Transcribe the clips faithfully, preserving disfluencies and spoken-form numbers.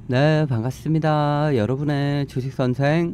네, 반갑습니다. 여러분의 주식 선생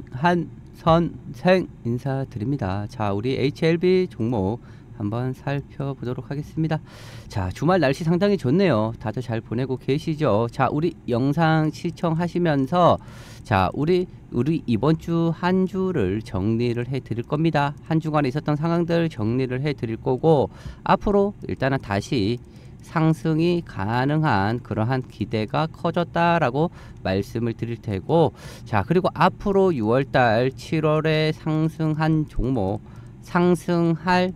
한선생 인사드립니다. 자, 우리 에이치엘비 종목 한번 살펴보도록 하겠습니다. 자, 주말 날씨 상당히 좋네요. 다들 잘 보내고 계시죠? 자, 우리 영상 시청하시면서 자, 우리 우리 이번 주 한 주를 정리를 해 드릴 겁니다. 한 주간에 있었던 상황들 정리를 해 드릴 거고, 앞으로 일단은 다시 상승이 가능한 그러한 기대가 커졌다라고 말씀을 드릴 테고, 자, 그리고 앞으로 유월달 칠월에 상승한 종목, 상승할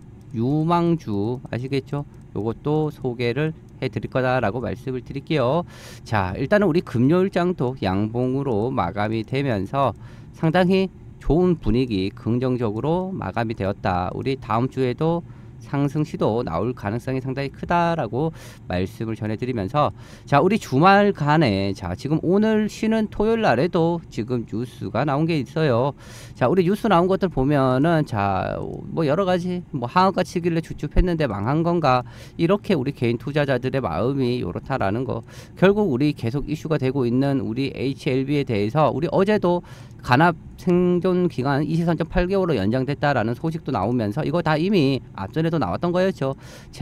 유망주 아시겠죠? 요것도 소개를 해 드릴 거다라고 말씀을 드릴게요. 자, 일단은 우리 금요일장도 양봉으로 마감이 되면서 상당히 좋은 분위기, 긍정적으로 마감이 되었다. 우리 다음 주에도 상승 시도 나올 가능성이 상당히 크다라고 말씀을 전해드리면서, 자, 우리 주말간에 자 지금 오늘 쉬는 토요일 날에도 지금 뉴스가 나온 게 있어요. 자, 우리 뉴스 나온 것들 보면은 자 뭐 여러 가지 뭐 하한가 치길래 주춤했는데 망한 건가, 이렇게 우리 개인 투자자들의 마음이 이렇다라는 거, 결국 우리 계속 이슈가 되고 있는 우리 에이치엘비에 대해서 우리 어제도 간합 생존 기간 이십삼 점 팔 개월로 연장됐다라는 소식도 나오면서 이거 다 이미 앞전에도 나왔던 거였죠.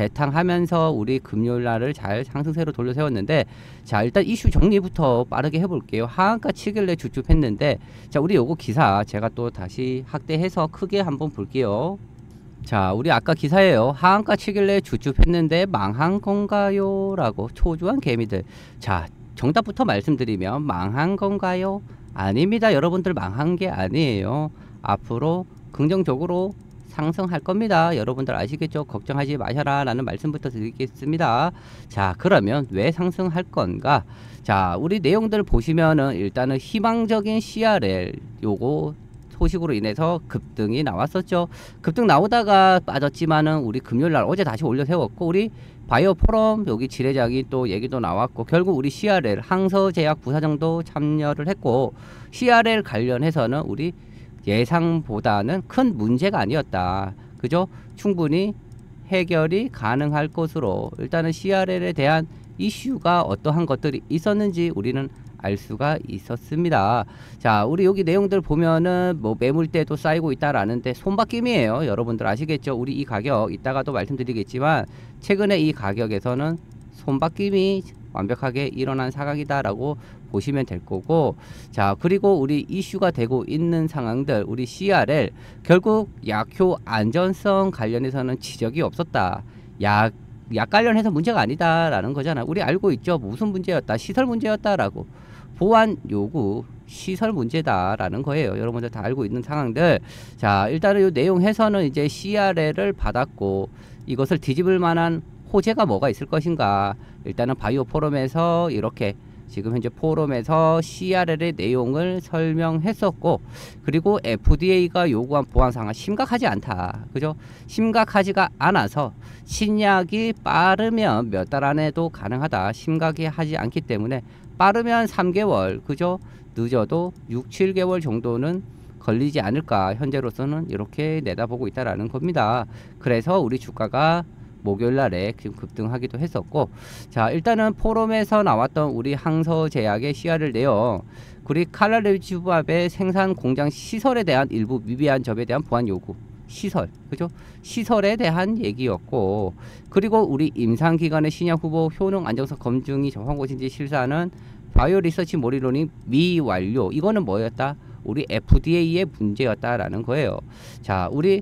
재탕하면서 우리 금요일 날을 잘 상승세로 돌려 세웠는데, 자, 일단 이슈 정리부터 빠르게 해볼게요. 하한가 치길래 주춤했는데, 자, 우리 요거 기사 제가 또 다시 확대해서 크게 한번 볼게요. 자, 우리 아까 기사예요. 하한가 치길래 주춤했는데 망한 건가요? 라고 초조한 개미들. 자, 정답부터 말씀드리면 망한 건가요? 아닙니다. 여러분들 망한 게 아니에요. 앞으로 긍정적으로 상승할 겁니다. 여러분들 아시겠죠? 걱정하지 마셔라 라는 말씀부터 드리겠습니다. 자, 그러면 왜 상승할 건가? 자, 우리 내용들 보시면은 일단은 희망적인 씨알엘 요거 소식으로 인해서 급등이 나왔었죠. 급등 나오다가 빠졌지만은 우리 금요일날 어제 다시 올려 세웠고, 우리 바이오 포럼 여기 지뢰작이 또 얘기도 나왔고, 결국 우리 씨알엘 항서제약 부사장도 참여를 했고, 씨알엘 관련해서는 우리 예상보다는 큰 문제가 아니었다. 그죠? 충분히 해결이 가능할 것으로, 일단은 씨알엘에 대한 이슈가 어떠한 것들이 있었는지 우리는 알 수가 있었습니다. 자, 우리 여기 내용들 보면은 뭐 매물대도 쌓이고 있다라는데 손바뀜이에요. 여러분들 아시겠죠? 우리 이 가격 이따가도 말씀드리겠지만 최근에 이 가격에서는 손바뀜이 완벽하게 일어난 상황이다라고 보시면 될 거고, 자, 그리고 우리 이슈가 되고 있는 상황들, 우리 씨알엘 결국 약효 안전성 관련해서는 지적이 없었다. 약 약 관련해서 문제가 아니다라는 거잖아. 우리 알고 있죠? 무슨 문제였다? 시설 문제였다라고. 보안 요구 시설 문제다라는 거예요. 여러분들 다 알고 있는 상황들. 자, 일단은 이 내용에서는 이제 씨알엘을 받았고, 이것을 뒤집을 만한 호재가 뭐가 있을 것인가. 일단은 바이오 포럼에서 이렇게 지금 현재 포럼에서 씨알엘의 내용을 설명했었고, 그리고 에프디에이가 요구한 보안상은 심각하지 않다. 그죠? 심각하지가 않아서 신약이 빠르면 몇 달 안에도 가능하다. 심각이 하지 않기 때문에 빠르면 삼 개월, 그죠? 늦어도 육, 칠 개월 정도는 걸리지 않을까. 현재로서는 이렇게 내다보고 있다라는 겁니다. 그래서 우리 주가가 목요일 날에 지금 급등하기도 했었고, 자, 일단은 포럼에서 나왔던 우리 항서제약의 씨알엘 내용, 우리 칼라레지밥의 생산 공장 시설에 대한 일부 미비한 점에 대한 보안 요구 시설, 그죠? 시설에 대한 얘기였고, 그리고 우리 임상기관의 신약 후보 효능 안정성 검증이 정확한 것인지 실사하는 바이오 리서치 모니터링 미완료. 이거는 뭐였다? 우리 에프디에이의 문제였다라는 거예요. 자, 우리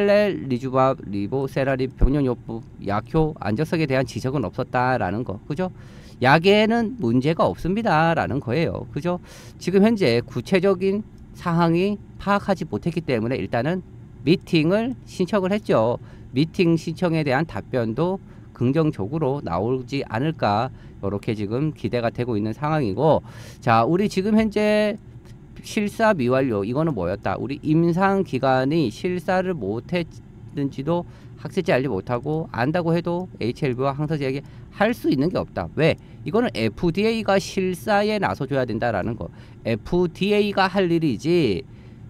칼렐리주밥 리보세라립 병용요법 약효 안전성에 대한 지적은 없었다라는 거, 그죠? 약에는 문제가 없습니다라는 거예요. 그죠? 지금 현재 구체적인 사항이 파악하지 못했기 때문에 일단은 미팅을 신청을 했죠. 미팅 신청에 대한 답변도 긍정적으로 나오지 않을까, 이렇게 지금 기대가 되고 있는 상황이고, 자, 우리 지금 현재 실사 미완료, 이거는 뭐였다? 우리 임상 기관이 실사를 못했는지도 학술지 알지 못하고, 안다고 해도 에이치엘비와 항서제약이 할 수 있는 게 없다. 왜? 이거는 에프디에이가 실사에 나서줘야 된다라는 거. 에프디에이가 할 일이지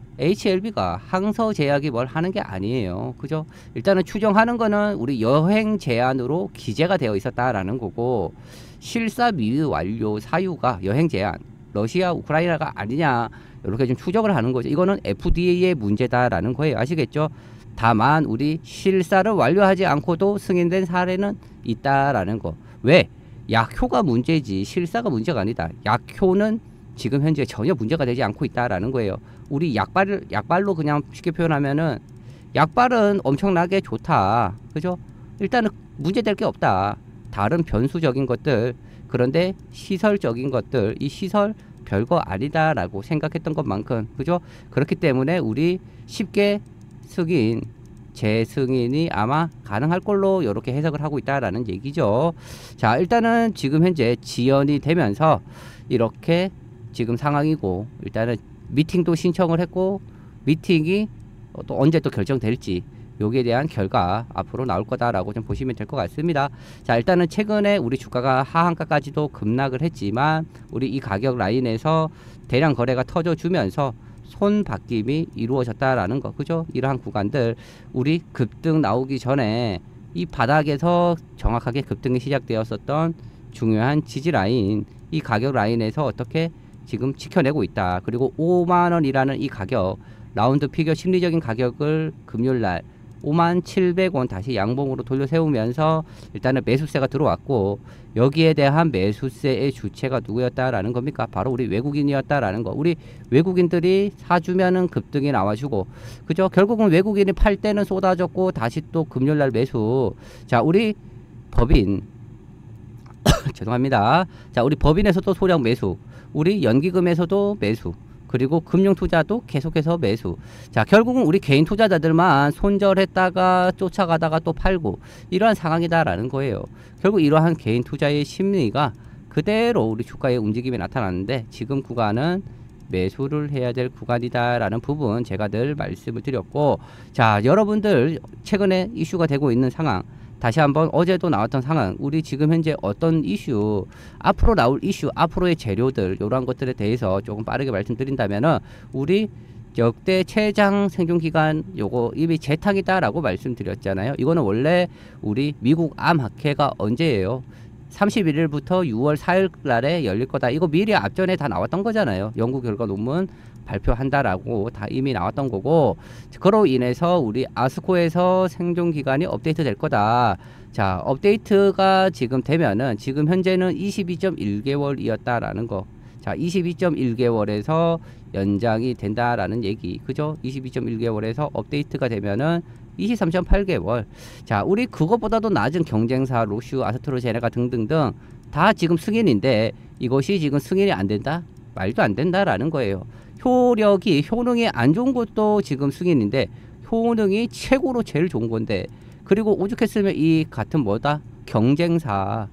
에이치엘비가 항서제약이 뭘 하는 게 아니에요. 그죠? 일단은 추정하는 거는 우리 여행 제한으로 기재가 되어 있었다라는 거고, 실사 미완료 사유가 여행 제한, 러시아 우크라이나가 아니냐 이렇게 좀 추적을 하는 거죠. 이거는 에프디에이의 문제다라는 거예요. 아시겠죠? 다만 우리 실사를 완료하지 않고도 승인된 사례는 있다라는 거. 왜? 약효가 문제지 실사가 문제가 아니다. 약효는 지금 현재 전혀 문제가 되지 않고 있다라는 거예요. 우리 약발을 약발로 그냥 쉽게 표현하면은 약발은 엄청나게 좋다. 그죠? 일단은 문제될 게 없다. 다른 변수적인 것들, 그런데 시설적인 것들, 이 시설 별거 아니다라고 생각했던 것만큼, 그죠? 그렇기 때문에 우리 쉽게 승인, 재승인이 아마 가능할 걸로 이렇게 해석을 하고 있다라는 얘기죠. 자, 일단은 지금 현재 지연이 되면서 이렇게 지금 상황이고, 일단은 미팅도 신청을 했고, 미팅이 또 언제 또 결정될지 여기에 대한 결과 앞으로 나올 거다라고 좀 보시면 될 것 같습니다. 자, 일단은 최근에 우리 주가가 하한가까지도 급락을 했지만 우리 이 가격 라인에서 대량 거래가 터져주면서 손바뀜이 이루어졌다라는 거, 그죠? 이러한 구간들 우리 급등 나오기 전에 이 바닥에서 정확하게 급등이 시작되었었던 중요한 지지 라인, 이 가격 라인에서 어떻게 지금 지켜내고 있다. 그리고 오만 원이라는 이 가격, 라운드 피겨 심리적인 가격을 금요일날 오만 칠백 원 다시 양봉으로 돌려 세우면서 일단은 매수세가 들어왔고, 여기에 대한 매수세의 주체가 누구였다라는 겁니까? 바로 우리 외국인이었다라는 거. 우리 외국인들이 사주면은 급등이 나와주고, 그죠? 결국은 외국인이 팔 때는 쏟아졌고 다시 또 금요일날 매수. 자, 우리 법인 죄송합니다. 자, 우리 법인에서도 소량 매수, 우리 연기금에서도 매수, 그리고 금융투자도 계속해서 매수. 자, 결국은 우리 개인 투자자들만 손절했다가 쫓아가다가 또 팔고 이러한 상황이다라는 거예요. 결국 이러한 개인 투자의 심리가 그대로 우리 주가의 움직임이 나타났는데, 지금 구간은 매수를 해야 될 구간이다라는 부분 제가 늘 말씀을 드렸고, 자, 여러분들 최근에 이슈가 되고 있는 상황, 다시 한번 어제도 나왔던 상황, 우리 지금 현재 어떤 이슈, 앞으로 나올 이슈, 앞으로의 재료들, 이러한 것들에 대해서 조금 빠르게 말씀드린다면은, 우리 역대 최장 생존기간 요거 이미 재탕이다라고 말씀드렸잖아요. 이거는 원래 우리 미국 암학회가 언제예요? 삼십일 일부터 유월 사일 날에 열릴 거다. 이거 미리 앞전에 다 나왔던 거잖아요. 연구 결과 논문 발표한다라고 다 이미 나왔던 거고, 그로 인해서 우리 아스코에서 생존 기간이 업데이트 될 거다. 자, 업데이트가 지금 되면은 지금 현재는 이십이 점 일 개월이었다라는 거. 자, 이십이 점 일 개월에서 연장이 된다라는 얘기. 그죠? 이십이 점 일 개월에서 업데이트가 되면은 이십삼 점 팔 개월. 자, 우리 그것보다도 낮은 경쟁사 로슈, 아스트로제네카 등등등 다 지금 승인인데, 이것이 지금 승인이 안 된다? 말도 안 된다라는 거예요. 효력이, 효능이 안 좋은 것도 지금 승인인데, 효능이 최고로 제일 좋은 건데, 그리고 오죽했으면 이 같은 뭐다? 경쟁사,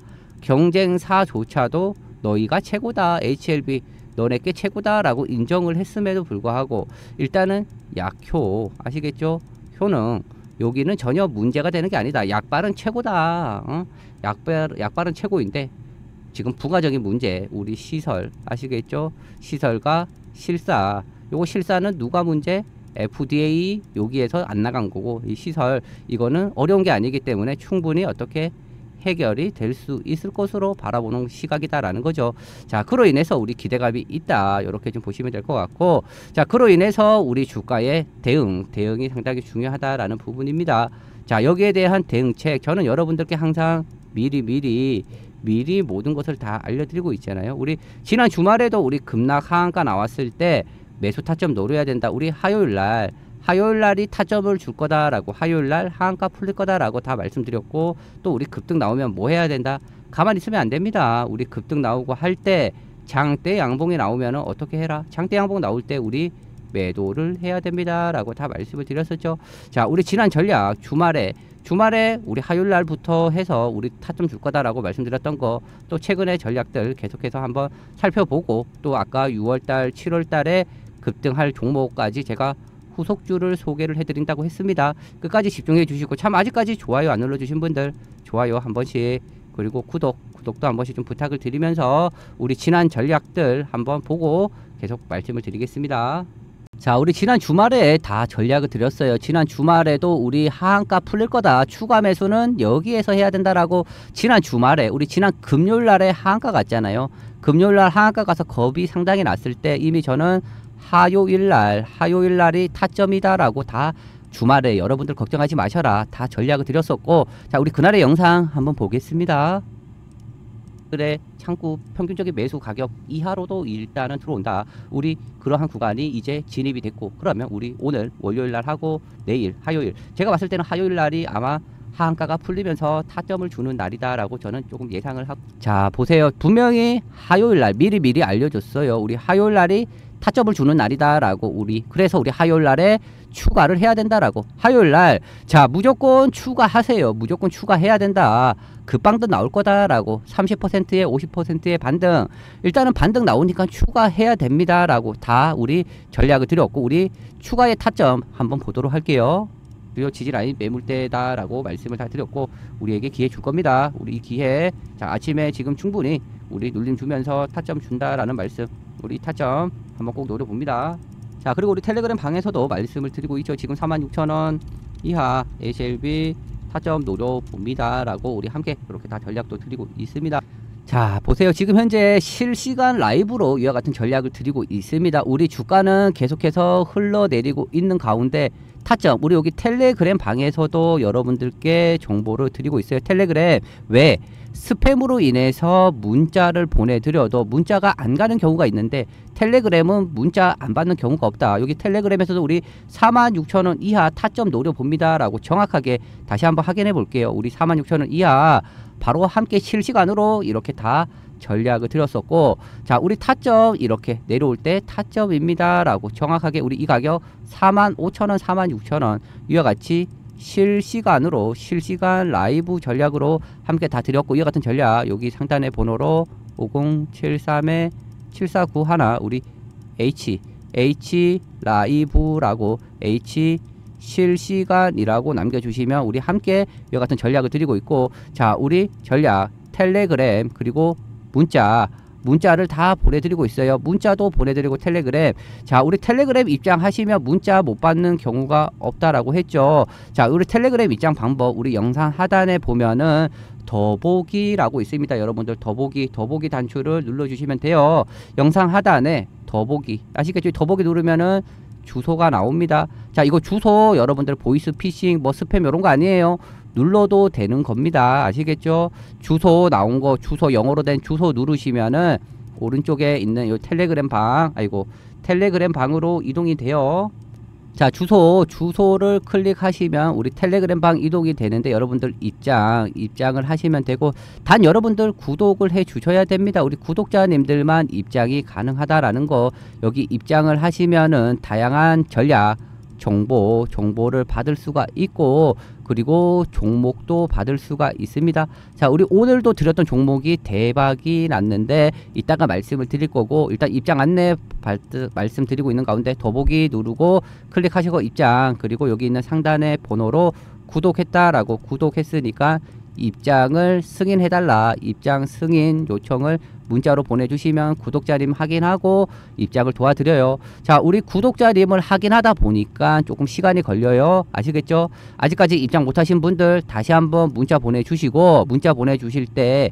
경쟁사조차도 너희가 최고다, 에이치엘비 너네께 최고다 라고 인정을 했음에도 불구하고 일단은 약효, 아시겠죠? 효능, 여기는 전혀 문제가 되는 게 아니다. 약발은 최고다. 어? 약발, 약발은 최고인데 지금 부가적인 문제, 우리 시설, 아시겠죠? 시설과 실사, 요거 실사는 누가 문제? 에프디에이 여기에서 안 나간 거고, 이 시설 이거는 어려운 게 아니기 때문에 충분히 어떻게 해결이 될 수 있을 것으로 바라보는 시각이다라는 거죠. 자, 그로 인해서 우리 기대감이 있다, 이렇게 좀 보시면 될 것 같고, 자, 그로 인해서 우리 주가의 대응, 대응이 상당히 중요하다라는 부분입니다. 자, 여기에 대한 대응책, 저는 여러분들께 항상 미리 미리 미리 모든 것을 다 알려드리고 있잖아요. 우리 지난 주말에도 우리 급락 하한가 나왔을 때 매수 타점 노려야 된다. 우리 화요일날 화요일날이 타점을 줄 거다라고, 화요일날 하한가 풀릴 거다라고 다 말씀드렸고, 또 우리 급등 나오면 뭐 해야 된다? 가만히 있으면 안 됩니다. 우리 급등 나오고 할 때 장대 양봉이 나오면 어떻게 해라? 장대 양봉 나올 때 우리 매도를 해야 됩니다 라고 다 말씀을 드렸었죠. 자, 우리 지난 전략 주말에 주말에 우리 화요일날부터 해서 우리 타점 줄 거다라고 말씀드렸던 거, 또 최근의 전략들 계속해서 한번 살펴보고, 또 아까 유월달 칠월달에 급등할 종목까지 제가 후속주를 소개를 해드린다고 했습니다. 끝까지 집중해 주시고, 참 아직까지 좋아요 안 눌러주신 분들 좋아요 한 번씩, 그리고 구독 구독도 한 번씩 좀 부탁을 드리면서 우리 지난 전략들 한번 보고 계속 말씀을 드리겠습니다. 자, 우리 지난 주말에 다 전략을 드렸어요. 지난 주말에도 우리 하한가 풀릴 거다, 추가 매수는 여기에서 해야 된다라고 지난 주말에, 우리 지난 금요일 날에 하한가 갔잖아요. 금요일날 하한가 가서 겁이 상당히 났을 때 이미 저는 화요일날 화요일날이 타점이다라고 다 주말에 여러분들 걱정하지 마셔라 다 전략을 드렸었고, 자 우리 그날의 영상 한번 보겠습니다. 그래 창구 평균적인 매수 가격 이하로도 일단은 들어온다. 우리 그러한 구간이 이제 진입이 됐고, 그러면 우리 오늘 월요일날 하고 내일 화요일, 제가 봤을 때는 화요일날이 아마 하한가가 풀리면서 타점을 주는 날이다 라고 저는 조금 예상을 하고, 자 보세요, 분명히 화요일날 미리 미리 알려줬어요. 우리 화요일날이 타점을 주는 날이다 라고. 우리 그래서 우리 화요일날에 추가를 해야 된다라고. 화요일날 자 무조건 추가하세요. 무조건 추가해야 된다. 급반등 나올 거다라고. 삼십 퍼센트에 오십 퍼센트의 반등, 일단은 반등 나오니까 추가해야 됩니다 라고 다 우리 전략을 드렸고, 우리 추가의 타점 한번 보도록 할게요. 그리고 지지라인 매물대다 라고 말씀을 다 드렸고, 우리에게 기회 줄 겁니다. 우리 이 기회, 자 아침에 지금 충분히 우리 눌림 주면서 타점 준다라는 말씀, 우리 타점 한번 꼭 노려봅니다. 자 그리고 우리 텔레그램 방에서도 말씀을 드리고 있죠. 지금 사만 육천 원 이하 에이치엘비 타점 노려봅니다 라고 우리 함께 이렇게 다 전략도 드리고 있습니다. 자 보세요, 지금 현재 실시간 라이브로 이와 같은 전략을 드리고 있습니다. 우리 주가는 계속해서 흘러내리고 있는 가운데 타점, 우리 여기 텔레그램 방에서도 여러분들께 정보를 드리고 있어요. 텔레그램 왜 스팸으로 인해서 문자를 보내드려도 문자가 안 가는 경우가 있는데, 텔레그램은 문자 안 받는 경우가 없다. 여기 텔레그램에서도 우리 사만 육천 원 이하 타점 노려봅니다 라고 정확하게 다시 한번 확인해 볼게요. 우리 사만 육천 원 이하 바로 함께 실시간으로 이렇게 다 전략을 드렸었고, 자 우리 타점 이렇게 내려올 때 타점입니다 라고 정확하게 우리 이 가격 사만 오천 원 사만 육천 원 이와 같이 실시간으로 실시간 라이브 전략으로 함께 다 드렸고, 이와 같은 전략 여기 상단의 번호로 오공칠삼 칠사구일 우리 H H 라이브라고 H 실시간이라고 남겨주시면 우리 함께 이와 같은 전략을 드리고 있고, 자 우리 전략 텔레그램 그리고 문자 문자를 다 보내드리고 있어요. 문자도 보내드리고 텔레그램. 자 우리 텔레그램 입장하시면 문자 못 받는 경우가 없다라고 했죠. 자 우리 텔레그램 입장 방법 우리 영상 하단에 보면은 더보기라고 있습니다. 여러분들 더보기 더보기 단추를 눌러주시면 돼요. 영상 하단에 더보기 아시겠죠? 더보기 누르면은 주소가 나옵니다. 자 이거 주소 여러분들 보이스 피싱 뭐 스팸 이런 거 아니에요. 눌러도 되는 겁니다. 아시겠죠? 주소 나온 거, 주소 영어로 된 주소 누르시면은 오른쪽에 있는 요 텔레그램 방, 아이고 텔레그램 방으로 이동이 돼요. 자 주소 주소를 클릭하시면 우리 텔레그램 방 이동이 되는데, 여러분들 입장 입장을 하시면 되고, 단 여러분들 구독을 해 주셔야 됩니다. 우리 구독자님들만 입장이 가능하다라는 거, 여기 입장을 하시면은 다양한 전략 정보 정보를 받을 수가 있고, 그리고 종목도 받을 수가 있습니다. 자 우리 오늘도 드렸던 종목이 대박이 났는데 이따가 말씀을 드릴 거고, 일단 입장 안내 말씀드리고 있는 가운데 더보기 누르고 클릭하시고 입장, 그리고 여기 있는 상단의 번호로 구독했다라고 구독했으니까 입장을 승인해달라, 입장 승인 요청을 문자로 보내주시면 구독자님 확인하고 입장을 도와드려요. 자 우리 구독자님을 확인하다 보니까 조금 시간이 걸려요. 아시겠죠? 아직까지 입장 못하신 분들 다시 한번 문자 보내주시고, 문자 보내주실 때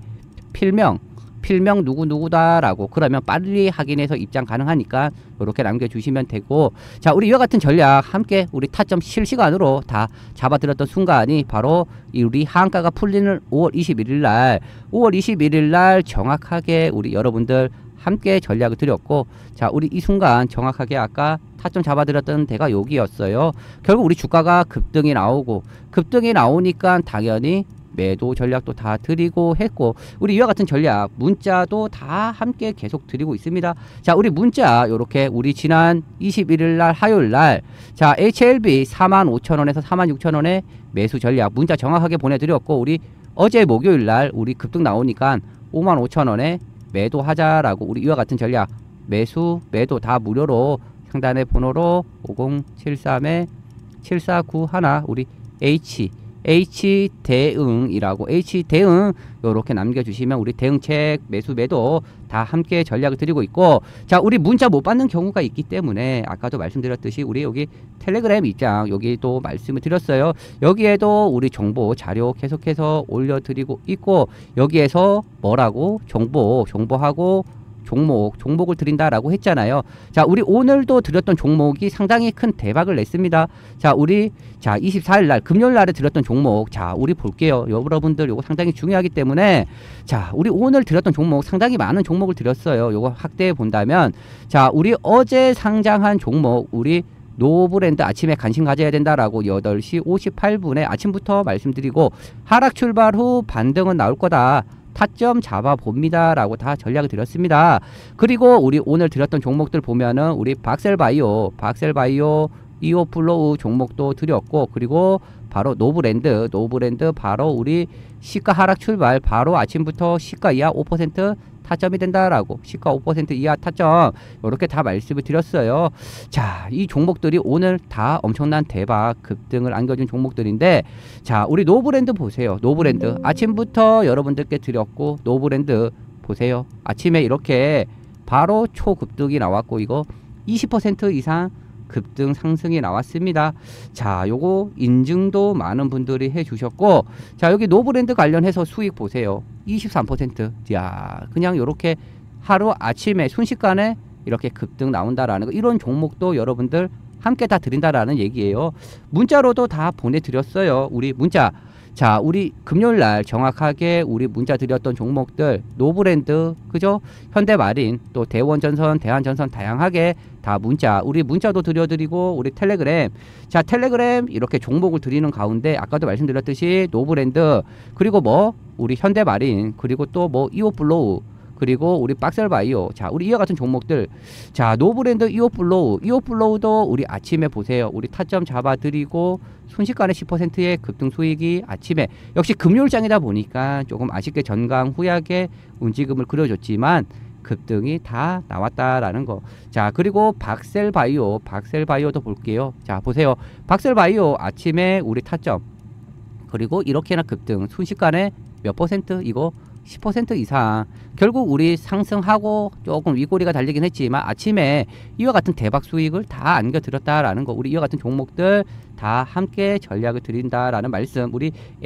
필명 필명 누구누구다 라고, 그러면 빨리 확인해서 입장 가능하니까 이렇게 남겨주시면 되고, 자 우리 이와 같은 전략 함께 우리 타점 실시간으로 다 잡아드렸던 순간이 바로 우리 하한가가 풀리는 오월 이십일일 날 오월 이십일일 날 정확하게 우리 여러분들 함께 전략을 드렸고, 자 우리 이 순간 정확하게 아까 타점 잡아드렸던 데가 여기였어요. 결국 우리 주가가 급등이 나오고, 급등이 나오니까 당연히 매도 전략도 다 드리고 했고, 우리 이와 같은 전략 문자도 다 함께 계속 드리고 있습니다. 자 우리 문자 요렇게 우리 지난 이십일일 날 화요일 날 자 에이치엘비 사만 오천 원에서 사만 육천 원에 매수 전략 문자 정확하게 보내드렸고, 우리 어제 목요일 날 우리 급등 나오니까 오만 오천 원에 매도하자라고 우리 이와 같은 전략 매수 매도 다 무료로 상단의 번호로 오공칠삼 칠사구일 우리 H H 대응이라고 H 대응 요렇게 남겨주시면 우리 대응책 매수 매도 다 함께 전략을 드리고 있고, 자 우리 문자 못 받는 경우가 있기 때문에 아까도 말씀드렸듯이 우리 여기 텔레그램 입장 여기도 말씀을 드렸어요. 여기에도 우리 정보 자료 계속해서 올려드리고 있고, 여기에서 뭐라고 정보 정보하고 종목 종목을 드린다라고 했잖아요. 자, 우리 오늘도 드렸던 종목이 상당히 큰 대박을 냈습니다. 자, 우리 자 이십사일 날 금요일 날에 드렸던 종목, 자 우리 볼게요. 여러분들 요거 상당히 중요하기 때문에, 자 우리 오늘 드렸던 종목 상당히 많은 종목을 드렸어요. 요거 확대해 본다면, 자 우리 어제 상장한 종목, 우리 노브랜드 아침에 관심 가져야 된다라고 여덟 시 오십팔 분에 아침부터 말씀드리고, 하락 출발 후 반등은 나올 거다, 타점 잡아 봅니다 라고 다 전략을 드렸습니다. 그리고 우리 오늘 드렸던 종목들 보면은 우리 박셀바이오 박셀바이오 이오플로우 종목도 드렸고, 그리고 바로 노브랜드 노브랜드 바로 우리 시가 하락 출발, 바로 아침부터 시가 이하 오 퍼센트 타점이 된다라고, 시가 오 퍼센트 이하 타점, 이렇게 다 말씀을 드렸어요. 자, 이 종목들이 오늘 다 엄청난 대박 급등을 안겨준 종목들인데, 자 우리 노브랜드 보세요. 노브랜드 아침부터 여러분들께 드렸고, 노브랜드 보세요. 아침에 이렇게 바로 초급등이 나왔고, 이거 이십 퍼센트 이상 급등 상승이 나왔습니다. 자, 요거 인증도 많은 분들이 해주셨고, 자 여기 노브랜드 관련해서 수익 보세요. 이십삼 퍼센트. 야, 그냥 요렇게 하루 아침에 순식간에 이렇게 급등 나온다라는 거, 이런 종목도 여러분들 함께 다 드린다라는 얘기예요. 문자로도 다 보내드렸어요. 우리 문자, 자 우리 금요일날 정확하게 우리 문자 드렸던 종목들, 노브랜드, 그죠, 현대마린, 또 대원전선, 대한전선, 다양하게 다 문자, 우리 문자도 드려드리고, 우리 텔레그램, 자 텔레그램 이렇게 종목을 드리는 가운데 아까도 말씀드렸듯이 노브랜드, 그리고 뭐 우리 현대마린, 그리고 또 뭐 이오플로우, 그리고 우리 박셀바이오, 자 우리 이와 같은 종목들, 자 노브랜드, 이오플로우, 이오플로우도 우리 아침에 보세요. 우리 타점 잡아드리고 순식간에 십 퍼센트의 급등 수익이 아침에, 역시 금요일장이다 보니까 조금 아쉽게 전강 후약의 움직임을 그려줬지만 급등이 다 나왔다라는 거. 자 그리고 박셀바이오, 박셀바이오도 볼게요. 자 보세요. 박셀바이오 아침에 우리 타점, 그리고 이렇게나 급등, 순식간에 몇 퍼센트, 이거 십 퍼센트 이상, 결국 우리 상승하고 조금 윗꼬리가 달리긴 했지만 아침에 이와 같은 대박 수익을 다 안겨드렸다라는 거, 우리 이와 같은 종목들 다 함께 전략을 드린다라는 말씀, 우리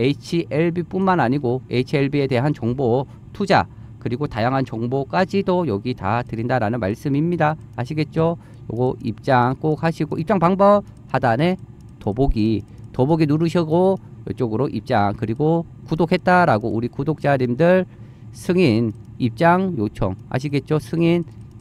에이치엘비 뿐만 아니고 에이치엘비에 대한 정보, 투자, 그리고 다양한 정보까지도 여기 다 드린다라는 말씀입니다. 아시겠죠? 요거 입장 꼭 하시고, 입장 방법 하단에 더보기 더보기 누르시고 이쪽으로 입장, 그리고 구독했다라고 우리 구독자님들 승인 입장 요청, 아시겠죠? 승인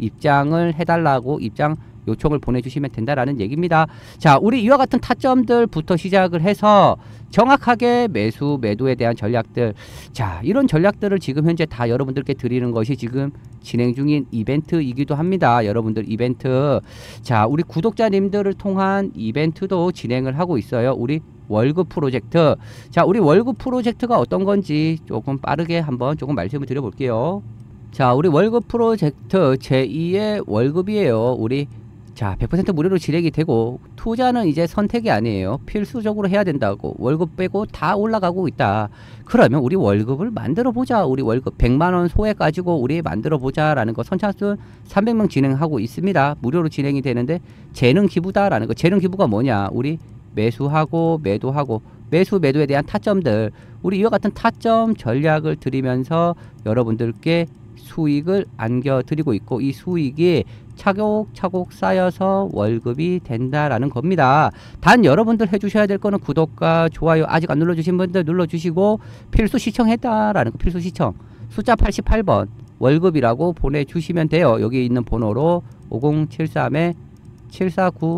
입장을 해달라고 입장 요청을 보내주시면 된다라는 얘기입니다. 자, 우리 이와 같은 타점들부터 시작을 해서 정확하게 매수 매도에 대한 전략들, 자 이런 전략들을 지금 현재 다 여러분들께 드리는 것이 지금 진행 중인 이벤트이기도 합니다. 여러분들 이벤트, 자 우리 구독자님들을 통한 이벤트도 진행을 하고 있어요. 우리 월급 프로젝트, 자 우리 월급 프로젝트가 어떤 건지 조금 빠르게 한번 조금 말씀을 드려볼게요. 자 우리 월급 프로젝트 제이의 월급이에요. 우리 자 백 퍼센트 무료로 진행이 되고, 투자는 이제 선택이 아니에요. 필수적으로 해야 된다고, 월급 빼고 다 올라가고 있다. 그러면 우리 월급을 만들어 보자. 우리 월급 백만 원 소액 가지고 우리 만들어 보자 라는 거 선착순 삼백 명 진행하고 있습니다. 무료로 진행이 되는데, 재능 기부다 라는 거. 재능 기부가 뭐냐, 우리 매수하고 매도하고, 매수 매도에 대한 타점들, 우리 이와 같은 타점 전략을 드리면서 여러분들께 수익을 안겨드리고 있고, 이 수익이 차곡차곡 쌓여서 월급이 된다라는 겁니다. 단 여러분들 해주셔야 될 거는 구독과 좋아요 아직 안 눌러주신 분들 눌러주시고, 필수 시청했다라는 거, 필수 시청 숫자 팔십팔 번 월급이라고 보내주시면 돼요. 여기 있는 번호로 오공칠삼 칠사구일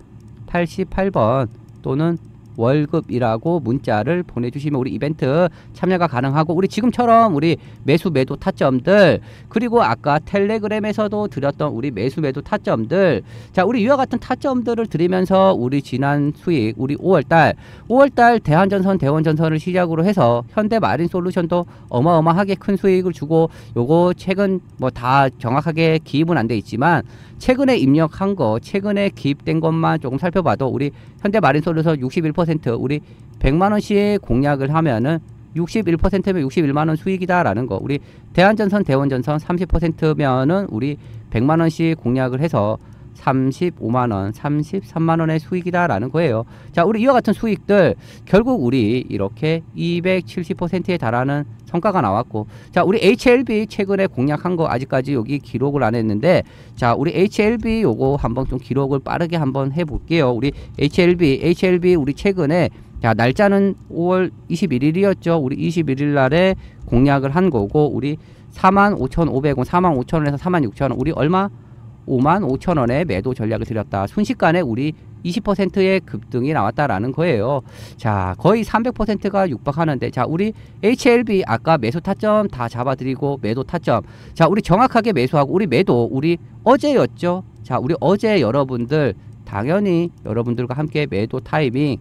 팔십팔 번 또는 월급이라고 문자를 보내주시면 우리 이벤트 참여가 가능하고, 우리 지금처럼 우리 매수 매도 타점들, 그리고 아까 텔레그램에서도 드렸던 우리 매수 매도 타점들, 자 우리 이와 같은 타점들을 드리면서 우리 지난 수익, 우리 오월달 오월달 대한전선, 대원전선을 시작으로 해서 현대마린솔루션도 어마어마하게 큰 수익을 주고, 요거 최근 뭐 다 정확하게 기입은 안 돼 있지만 최근에 입력한 거, 최근에 기입된 것만 조금 살펴봐도 우리 현대마린솔루션 육십일 퍼센트, 우리 백만 원씩 공략을 하면은 육십일 퍼센트면 육십일만 원 수익이다 라는 거, 우리 대한전선, 대원전선 삼십 퍼센트면은 우리 백만 원씩 공략을 해서 삼십오만 원, 삼십삼만 원의 수익이다라는 거예요. 자, 우리 이와 같은 수익들 결국 우리 이렇게 이백칠십 퍼센트에 달하는 성과가 나왔고, 자, 우리 에이치엘비 최근에 공략한 거 아직까지 여기 기록을 안 했는데, 자, 우리 에이치엘비 요거 한번 좀 기록을 빠르게 한번 해볼게요. 우리 에이치엘비, 에이치엘비 우리 최근에, 자, 날짜는 오월 이십일일이었죠. 우리 이십일일 날에 공략을 한 거고, 우리 사만 오천오백 원, 사만 오천 원에서 사만 육천 원, 우리 얼마? 오만 오천 원에 매도 전략을 드렸다. 순식간에 우리 이십 퍼센트의 급등이 나왔다라는 거예요. 자, 거의 삼백 퍼센트가 육박하는데, 자, 우리 에이치엘비 아까 매수 타점 다 잡아드리고, 매도 타점, 자, 우리 정확하게 매수하고, 우리 매도 우리 어제였죠. 자, 우리 어제 여러분들 당연히 여러분들과 함께 매도 타이밍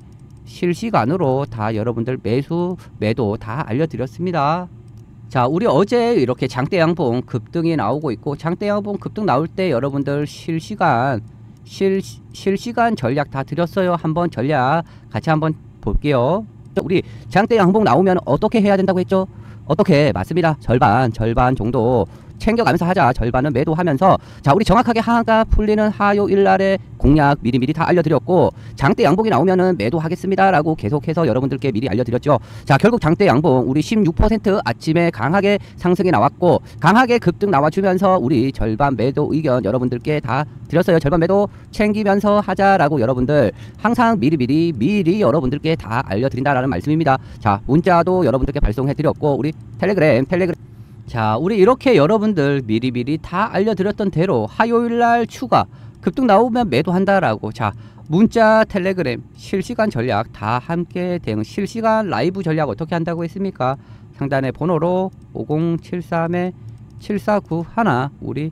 실시간으로 다 여러분들 매수 매도 다 알려드렸습니다. 자, 우리 어제 이렇게 장대 양봉 급등이 나오고 있고, 장대 양봉 급등 나올 때 여러분들 실시간 실, 실시간 전략 다 드렸어요. 한번 전략 같이 한번 볼게요. 우리 장대 양봉 나오면 어떻게 해야 된다고 했죠? 어떻게? 맞습니다. 절반 절반 정도 챙겨가면서 하자. 절반은 매도하면서, 자, 우리 정확하게 하가 풀리는 화요일 날에 공략 미리미리 다 알려드렸고, 장대 양봉이 나오면은 매도하겠습니다 라고 계속해서 여러분들께 미리 알려드렸죠. 자, 결국 장대 양봉 우리 십육 퍼센트 아침에 강하게 상승이 나왔고, 강하게 급등 나와주면서 우리 절반 매도 의견 여러분들께 다 드렸어요. 절반 매도 챙기면서 하자라고 여러분들 항상 미리미리 미리 여러분들께 다 알려드린다라는 말씀입니다. 자, 문자도 여러분들께 발송해드렸고, 우리 텔레그램 텔레그램 자, 우리 이렇게 여러분들 미리미리 다 알려드렸던 대로 화요일날 추가 급등 나오면 매도한다라고, 자, 문자 텔레그램 실시간 전략 다 함께 대응, 실시간 라이브 전략 어떻게 한다고 했습니까? 상단의 번호로 오공칠삼 칠사구일 우리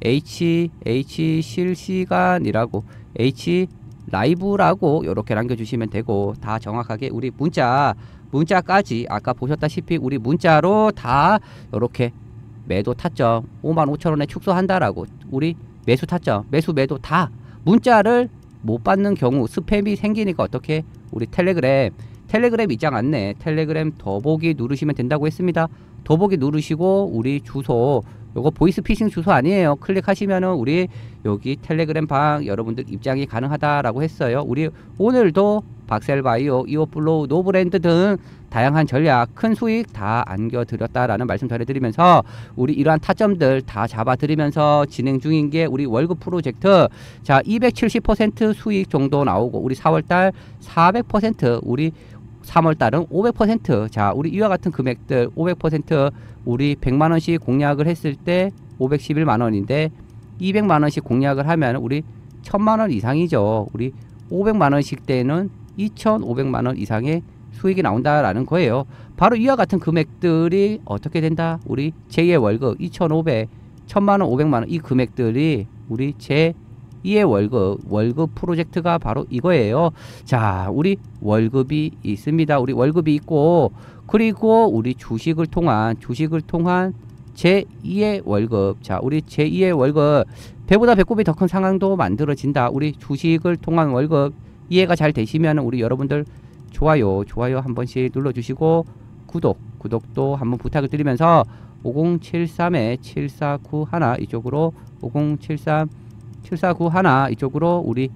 H H 실시간이라고 H 라이브라고 이렇게 남겨주시면 되고, 다 정확하게 우리 문자 문자까지 아까 보셨다시피 우리 문자로 다 이렇게 매도 타점 오만 오천 원에 축소한다라고, 우리 매수 타점 매수 매도 다 문자를 못 받는 경우 스팸이 생기니까 어떻게, 우리 텔레그램 텔레그램 입장 안내 텔레그램 더보기 누르시면 된다고 했습니다. 더보기 누르시고 우리 주소 요거 보이스피싱 주소 아니에요. 클릭하시면은 우리 여기 텔레그램 방 여러분들 입장이 가능하다라고 했어요. 우리 오늘도 박셀바이오, 이오플로우, 노브랜드 등 다양한 전략 큰 수익 다 안겨드렸다라는 말씀 전해드리면서, 우리 이러한 타점들 다 잡아드리면서 진행 중인 게 우리 월급 프로젝트, 자, 이백칠십 퍼센트 수익 정도 나오고, 우리 사월달 사백 퍼센트, 우리 삼월달은 오백 퍼센트, 자, 우리 이와 같은 금액들 오백 퍼센트 우리 백만 원씩 공략을 했을 때 오백십일만 원인데, 이백만 원씩 공략을 하면 우리 천만 원 이상이죠. 우리 오백만 원씩 때는 이천오백만 원 이상의 수익이 나온다라는 거예요. 바로 이와 같은 금액들이 어떻게 된다? 우리 제이의 월급 이천오백, 천만 원, 오백만 원 이 금액들이 우리 제이의 월급, 월급 프로젝트가 바로 이거예요. 자, 우리 월급이 있습니다. 우리 월급이 있고, 그리고 우리 주식을 통한 주식을 통한 제이의 월급, 자, 우리 제이의 월급 배보다 배꼽이 더 큰 상황도 만들어진다. 우리 주식을 통한 월급 이해가 잘 되시면 우리 여러분들 좋아요 좋아요 한 번씩 눌러주시고, 구독 구독도 한번 부탁을 드리면서 오공칠삼 칠사구일 이쪽으로 오공칠삼 칠사구일 이쪽으로 우리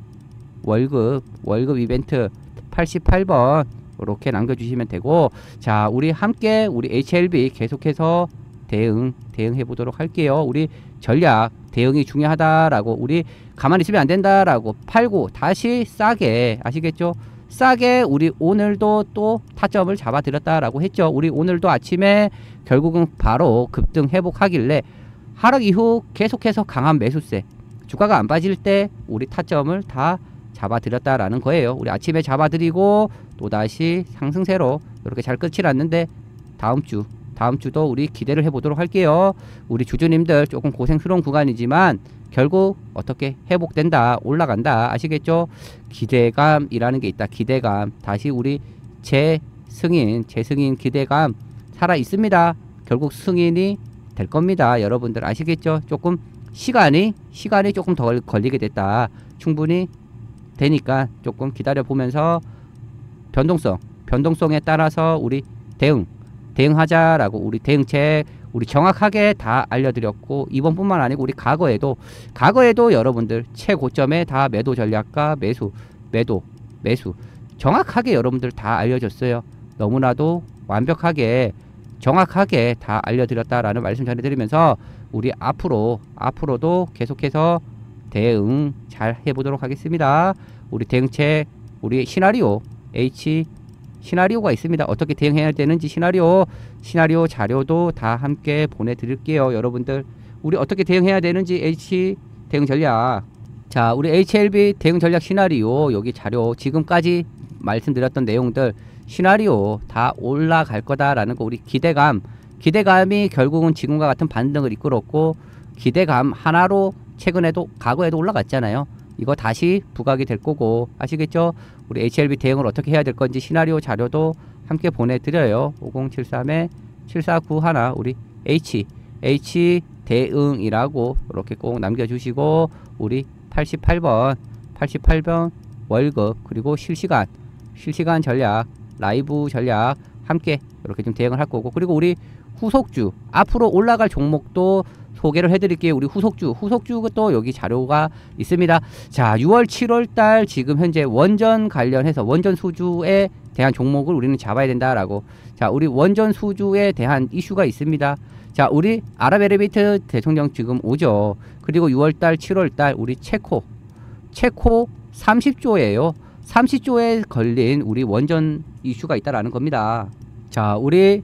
월급 월급 이벤트 팔십팔 번 이렇게 남겨주시면 되고, 자, 우리 함께 우리 에이치엘비 계속해서 대응 대응해 보도록 할게요. 우리 전략 대응이 중요하다라고, 우리 가만히 있으면 안 된다라고, 팔고 다시 싸게, 아시겠죠? 싸게 우리 오늘도 또 타점을 잡아 드렸다라고 했죠. 우리 오늘도 아침에 결국은 바로 급등 회복하길래 하락 이후 계속해서 강한 매수세, 주가가 안 빠질 때 우리 타점을 다 잡아 드렸다라는 거예요. 우리 아침에 잡아 드리고 또다시 상승세로 이렇게 잘 끝이 났는데, 다음 주 다음 주도 우리 기대를 해보도록 할게요. 우리 주주님들 조금 고생스러운 구간이지만 결국 어떻게 회복된다, 올라간다, 아시겠죠? 기대감이라는 게 있다. 기대감. 다시 우리 재승인 재승인 기대감 살아 있습니다. 결국 승인이 될 겁니다. 여러분들 아시겠죠? 조금 시간이 시간이 조금 더 걸리게 됐다. 충분히 되니까 조금 기다려 보면서 변동성 변동성에 따라서 우리 대응 대응하자라고, 우리 대응책 우리 정확하게 다 알려드렸고, 이번뿐만 아니고 우리 과거에도 과거에도 여러분들 최고점에 다 매도 전략과 매수 매도 매수 정확하게 여러분들 다 알려줬어요. 너무나도 완벽하게 정확하게 다 알려드렸다라는 말씀 전해드리면서 우리 앞으로 앞으로도 계속해서 대응 잘 해보도록 하겠습니다. 우리 대응책 우리 시나리오 H 시나리오가 있습니다. 어떻게 대응해야 되는지 시나리오 시나리오 자료도 다 함께 보내드릴게요. 여러분들 우리 어떻게 대응해야 되는지 H 대응 전략, 자 우리 에이치엘비 대응 전략 시나리오 여기 자료 지금까지 말씀드렸던 내용들 시나리오 다 올라갈 거다라는 거, 우리 기대감 기대감이 결국은 지금과 같은 반등을 이끌었고, 기대감 하나로 최근에도 과거에도 올라갔잖아요. 이거 다시 부각이 될 거고, 아시겠죠? 우리 에이치엘비 대응을 어떻게 해야 될 건지 시나리오 자료도 함께 보내드려요. 오공칠삼 칠사구일 우리 H H 대응이라고 이렇게 꼭 남겨주시고, 우리 팔십팔 번 팔십팔 번 월급 그리고 실시간 실시간 전략 라이브 전략 함께 이렇게 좀 대응을 할 거고, 그리고 우리 후속주 앞으로 올라갈 종목도 소개를 해드릴게요. 우리 후속주 후속주도 여기 자료가 있습니다. 자 유월 칠월 달 지금 현재 원전 관련해서 원전 수주에 대한 종목을 우리는 잡아야 된다라고, 자 우리 원전 수주에 대한 이슈가 있습니다. 자 우리 아랍에미리트 대통령 지금 오죠. 그리고 유월 달 칠월 달 우리 체코 체코 삼십 조예요 삼십 조에 걸린 우리 원전 이슈가 있다라는 겁니다. 자 우리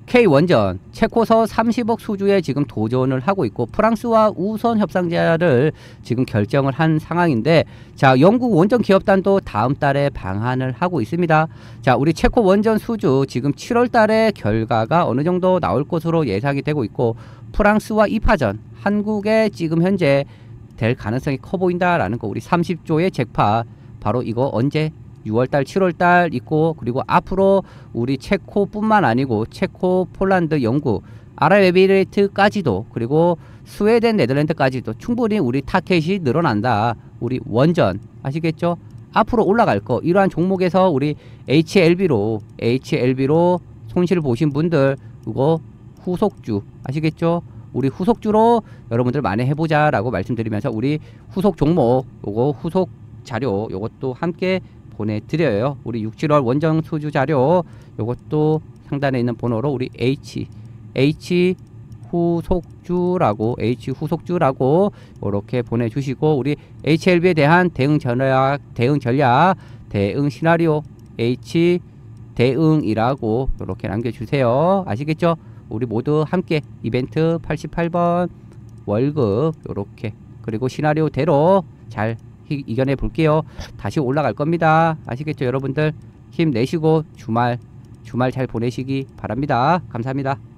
K원전 체코서 삼십억 수주에 지금 도전을 하고 있고, 프랑스와 우선 협상자를 지금 결정을 한 상황인데, 자 영국 원전 기업단도 다음 달에 방한을 하고 있습니다. 자 우리 체코 원전 수주 지금 칠월 달에 결과가 어느 정도 나올 것으로 예상이 되고 있고, 프랑스와 이파전 한국에 지금 현재 될 가능성이 커 보인다라는 거, 우리 삼십 조의 잭팟 바로 이거 언제 유월 달 칠월 달 있고, 그리고 앞으로 우리 체코뿐만 아니고 체코, 폴란드, 영국, 아랍에미리트까지도, 그리고 스웨덴, 네덜란드까지도 충분히 우리 타켓이 늘어난다. 우리 원전 아시겠죠? 앞으로 올라갈 거, 이러한 종목에서 우리 에이치엘비로 에이치엘비로 손실 보신 분들 이거 후속주 아시겠죠? 우리 후속주로 여러분들 많이 해보자 라고 말씀드리면서, 우리 후속 종목 요거 후속 자료 요것도 함께 보내드려요. 우리 육, 칠월 원전 수주 자료 요것도 상단에 있는 번호로 우리 H H 후속주라고 H 후속주라고 이렇게 보내주시고, 우리 에이치엘비에 대한 대응 전략 대응 전략 대응 시나리오 H 대응이라고 이렇게 남겨주세요. 아시겠죠? 우리 모두 함께 이벤트 팔십팔 번 월급 요렇게, 그리고 시나리오대로 잘 이겨내 볼게요. 다시 올라갈 겁니다. 아시겠죠? 여러분들 힘내시고 주말 주말 잘 보내시기 바랍니다. 감사합니다.